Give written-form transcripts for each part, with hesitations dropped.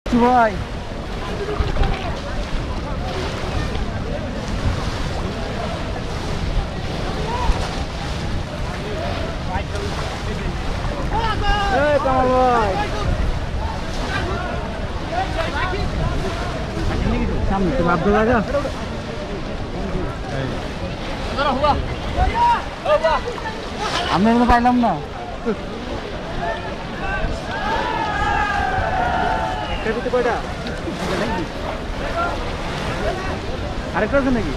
ভাই সামনে তো লাভ লাগা আমরা পাইলাম না কয়টা আরেকটা আছে নাকি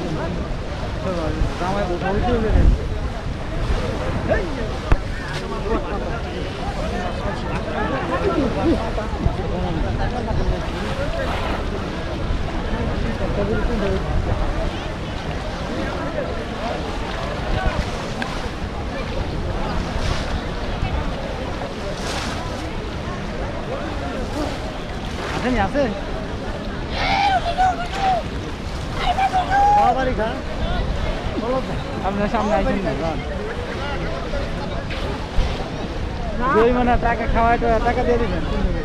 আছে বাড়ি খা আপনার সামনে আসেন না জরিমানা টাকা খাওয়াই টাকা দিয়ে দিবেন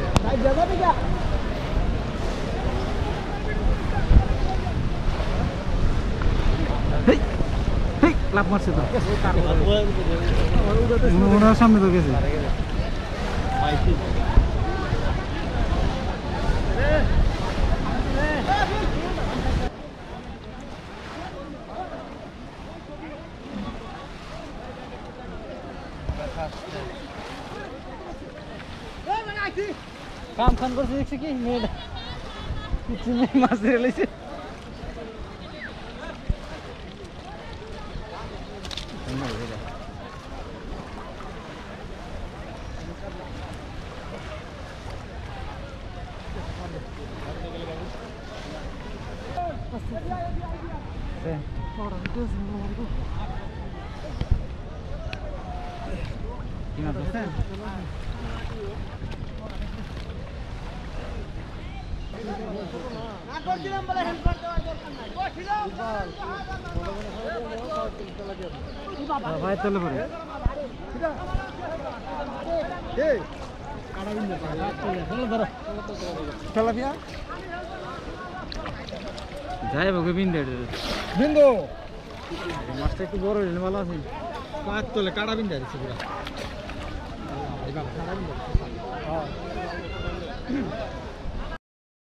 লাভ মারছে তো ওনার সামনে তো গেছে কাম খান করছে দেখছি কি মেয়েটা কিছু নেই মাছ ধরে লেছে কি মাছ ধরছেন ভাই চলে পড়ে যাই বকে বিন্দু বিন্দু মাছটা একটু বড় হইলে ভালো আছে পাঁচ তোলে কাটা বিন্দা দিচ্ছে পুরা